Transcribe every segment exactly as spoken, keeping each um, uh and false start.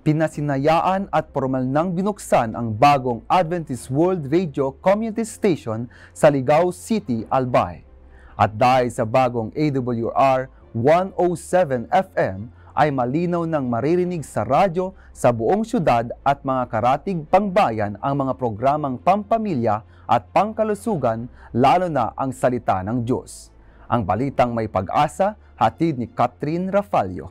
Pinasinayaan at formal nang binuksan ang bagong Adventist World Radio Community Station sa Ligao City, Albay. At dahil sa bagong A W R one oh seven F M ay malinaw nang maririnig sa radyo sa buong syudad at mga karatig pangbayan ang mga programang pampamilya at pangkalusugan, lalo na ang salita ng Diyos. Ang balitang may pag-asa, hatid ni Catherine Rafalio.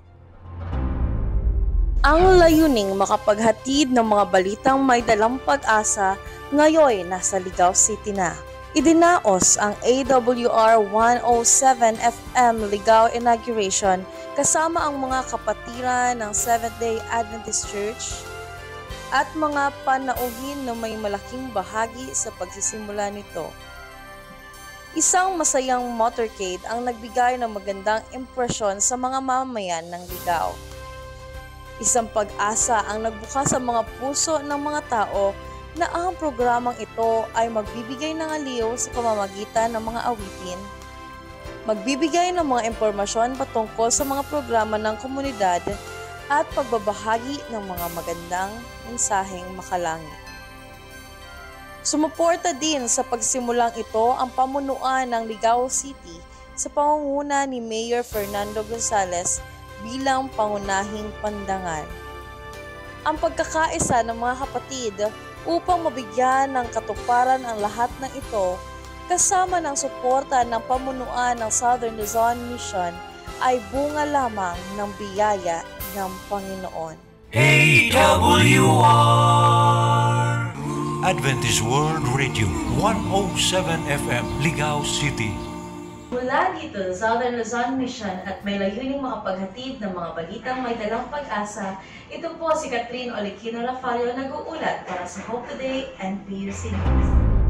Ang layuning makapaghatid ng mga balitang may dalang pag-asa ngayon nasa Ligao City na. Idinaos ang A W R one oh seven F M Ligao Inauguration kasama ang mga kapatiran ng Seventh-day Adventist Church at mga panauhin na may malaking bahagi sa pagsisimula nito. Isang masayang motorcade ang nagbigay ng magandang impresyon sa mga mamamayan ng Ligao. Isang pag-asa ang nagbukas sa mga puso ng mga tao na ang programang ito ay magbibigay ng aliw sa pamamagitan ng mga awitin, magbibigay ng mga impormasyon patungkol sa mga programa ng komunidad at pagbabahagi ng mga magandang mensaheng makalangit. Sumuporta din sa pagsimulang ito ang pamunuan ng Ligao City sa pangunguna ni Mayor Fernando Gonzales bilang pangunahing pandangal. Ang pagkakaisa ng mga kapatid upang mabigyan ng katuparan ang lahat ng ito kasama ng suporta ng pamunuan ng Southern Luzon Mission ay bunga lamang ng biyaya ng Panginoon. A W R Adventist World Radio one oh seven F M Ligao City. Mula dito sa Southern Luzon Mission at may layuning makapaghatid ng mga balitang may dalang pag-asa, ito po si Catherine Olequino Rafalio nag-uulat para sa Hope Today and P U C News.